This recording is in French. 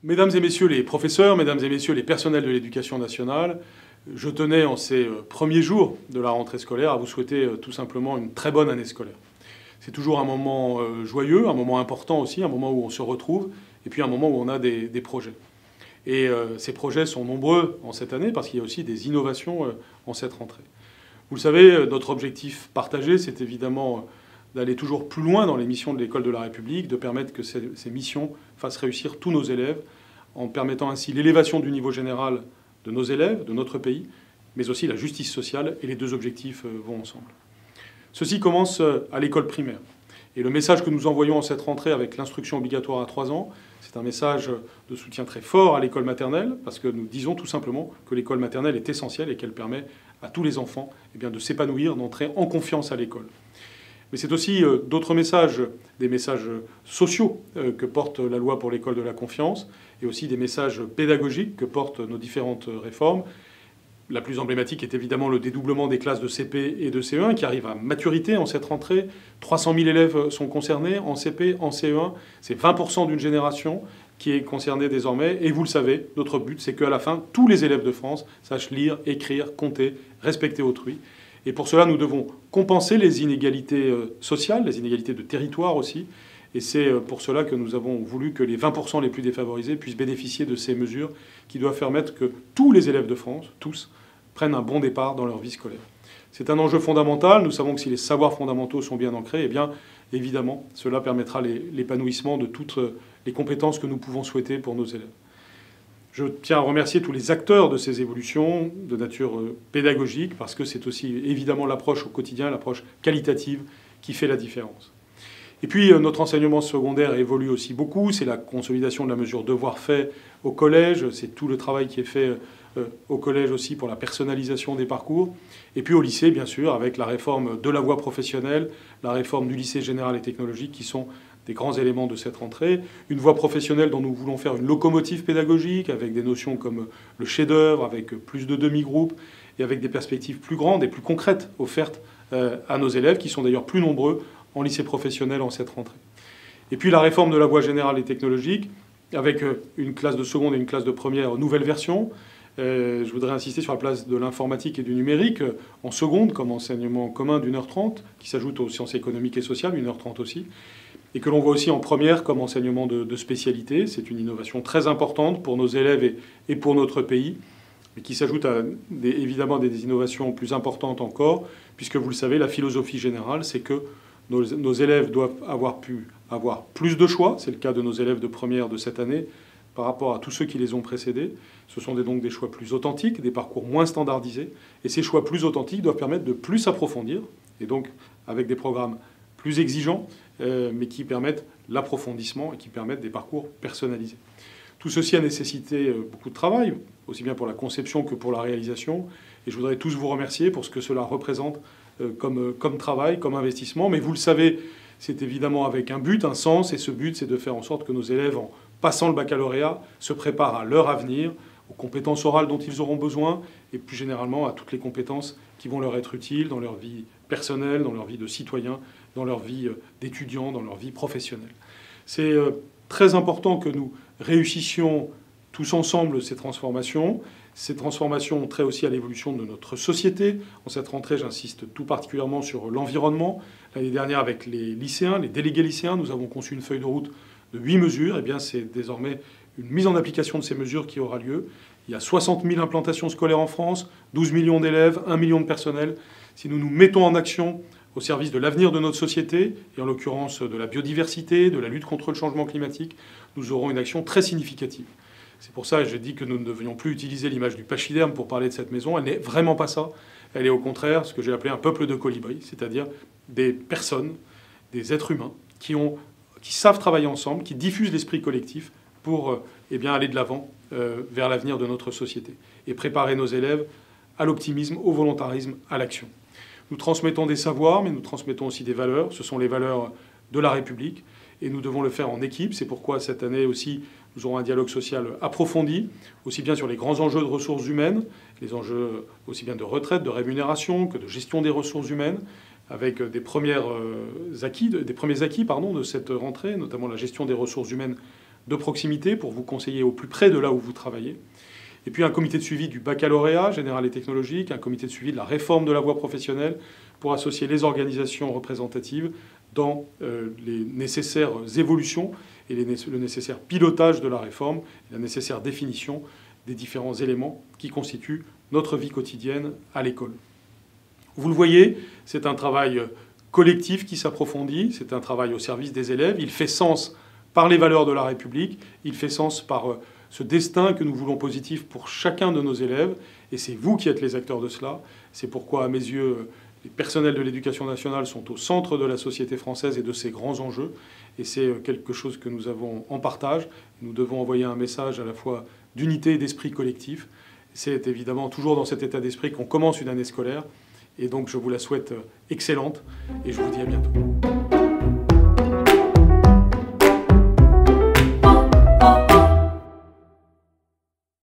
Mesdames et messieurs les professeurs, mesdames et messieurs les personnels de l'éducation nationale, je tenais en ces premiers jours de la rentrée scolaire à vous souhaiter tout simplement une très bonne année scolaire. C'est toujours un moment joyeux, un moment important aussi, un moment où on se retrouve, et puis un moment où on a des projets. Et ces projets sont nombreux en cette année parce qu'il y a aussi des innovations en cette rentrée. Vous le savez, notre objectif partagé, c'est évidemment d'aller toujours plus loin dans les missions de l'école de la République, de permettre que ces missions fassent réussir tous nos élèves, en permettant ainsi l'élévation du niveau général de nos élèves, de notre pays, mais aussi la justice sociale, et les deux objectifs vont ensemble. Ceci commence à l'école primaire. Et le message que nous envoyons en cette rentrée avec l'instruction obligatoire à 3 ans, c'est un message de soutien très fort à l'école maternelle, parce que nous disons tout simplement que l'école maternelle est essentielle et qu'elle permet à tous les enfants de s'épanouir, d'entrer en confiance à l'école. Mais c'est aussi d'autres messages, des messages sociaux que porte la loi pour l'école de la confiance, et aussi des messages pédagogiques que portent nos différentes réformes. La plus emblématique est évidemment le dédoublement des classes de CP et de CE1 qui arrive à maturité en cette rentrée. 300 000 élèves sont concernés en CP, en CE1. C'est 20% d'une génération qui est concernée désormais. Et vous le savez, notre but, c'est qu'à la fin, tous les élèves de France sachent lire, écrire, compter, respecter autrui. Et pour cela, nous devons compenser les inégalités sociales, les inégalités de territoire aussi. Et c'est pour cela que nous avons voulu que les 20% les plus défavorisés puissent bénéficier de ces mesures qui doivent permettre que tous les élèves de France, tous, prennent un bon départ dans leur vie scolaire. C'est un enjeu fondamental. Nous savons que si les savoirs fondamentaux sont bien ancrés, eh bien, évidemment, cela permettra l'épanouissement de toutes les compétences que nous pouvons souhaiter pour nos élèves. Je tiens à remercier tous les acteurs de ces évolutions de nature pédagogique, parce que c'est aussi évidemment l'approche au quotidien, l'approche qualitative qui fait la différence. Et puis notre enseignement secondaire évolue aussi beaucoup. C'est la consolidation de la mesure devoir fait au collège. C'est tout le travail qui est fait au collège aussi pour la personnalisation des parcours. Et puis au lycée, bien sûr, avec la réforme de la voie professionnelle, la réforme du lycée général et technologique qui sont des grands éléments de cette rentrée. Une voie professionnelle dont nous voulons faire une locomotive pédagogique avec des notions comme le chef-d'œuvre, avec plus de demi-groupes et avec des perspectives plus grandes et plus concrètes offertes à nos élèves qui sont d'ailleurs plus nombreux en lycée professionnel en cette rentrée. Et puis la réforme de la voie générale et technologique avec une classe de seconde et une classe de première nouvelle version. Je voudrais insister sur la place de l'informatique et du numérique en seconde comme enseignement commun d'1h30 qui s'ajoute aux sciences économiques et sociales, 1h30 aussi, et que l'on voit aussi en première comme enseignement de spécialité. C'est une innovation très importante pour nos élèves et pour notre pays, mais qui s'ajoute à évidemment des innovations plus importantes encore, puisque vous le savez, la philosophie générale, c'est que nos élèves doivent avoir pu avoir plus de choix. C'est le cas de nos élèves de première de cette année par rapport à tous ceux qui les ont précédés. Ce sont donc des choix plus authentiques, des parcours moins standardisés. Et ces choix plus authentiques doivent permettre de plus approfondir, et donc avec des programmes plus exigeants, mais qui permettent l'approfondissement et qui permettent des parcours personnalisés. Tout ceci a nécessité beaucoup de travail, aussi bien pour la conception que pour la réalisation. Et je voudrais tous vous remercier pour ce que cela représente comme travail, comme investissement. Mais vous le savez, c'est évidemment avec un but, un sens. Et ce but, c'est de faire en sorte que nos élèves, en passant le baccalauréat, se préparent à leur avenir, aux compétences orales dont ils auront besoin, et plus généralement à toutes les compétences qui vont leur être utiles dans leur vie personnelle, dans leur vie de citoyen, dans leur vie d'étudiant, dans leur vie professionnelle. C'est très important que nous réussissions tous ensemble ces transformations. Ces transformations ont trait aussi à l'évolution de notre société. En cette rentrée, j'insiste tout particulièrement sur l'environnement. L'année dernière, avec les lycéens, les délégués lycéens, nous avons conçu une feuille de route de 8 mesures. Eh bien, c'est désormais une mise en application de ces mesures qui aura lieu. Il y a 60 000 implantations scolaires en France, 12 millions d'élèves, 1 million de personnels. Si nous nous mettons en action au service de l'avenir de notre société, et en l'occurrence de la biodiversité, de la lutte contre le changement climatique, nous aurons une action très significative. C'est pour ça que j'ai dit que nous ne devrions plus utiliser l'image du pachyderme pour parler de cette maison. Elle n'est vraiment pas ça. Elle est au contraire ce que j'ai appelé un peuple de colibris, c'est-à-dire des personnes, des êtres humains qui savent travailler ensemble, qui diffusent l'esprit collectif pour aller de l'avant vers l'avenir de notre société et préparer nos élèves à l'optimisme, au volontarisme, à l'action. Nous transmettons des savoirs, mais nous transmettons aussi des valeurs. Ce sont les valeurs de la République et nous devons le faire en équipe. C'est pourquoi cette année aussi, nous aurons un dialogue social approfondi, aussi bien sur les grands enjeux de ressources humaines, les enjeux aussi bien de retraite, de rémunération que de gestion des ressources humaines, avec des premiers acquis de cette rentrée, notamment la gestion des ressources humaines de proximité pour vous conseiller au plus près de là où vous travaillez. Et puis un comité de suivi du baccalauréat général et technologique, un comité de suivi de la réforme de la voie professionnelle pour associer les organisations représentatives dans les nécessaires évolutions et le nécessaire pilotage de la réforme, et la nécessaire définition des différents éléments qui constituent notre vie quotidienne à l'école. Vous le voyez, c'est un travail collectif qui s'approfondit, c'est un travail au service des élèves, il fait sens par les valeurs de la République, il fait sens par ce destin que nous voulons positif pour chacun de nos élèves, et c'est vous qui êtes les acteurs de cela. C'est pourquoi, à mes yeux, les personnels de l'éducation nationale sont au centre de la société française et de ses grands enjeux, et c'est quelque chose que nous avons en partage. Nous devons envoyer un message à la fois d'unité et d'esprit collectif. C'est évidemment toujours dans cet état d'esprit qu'on commence une année scolaire, et donc je vous la souhaite excellente, et je vous dis à bientôt.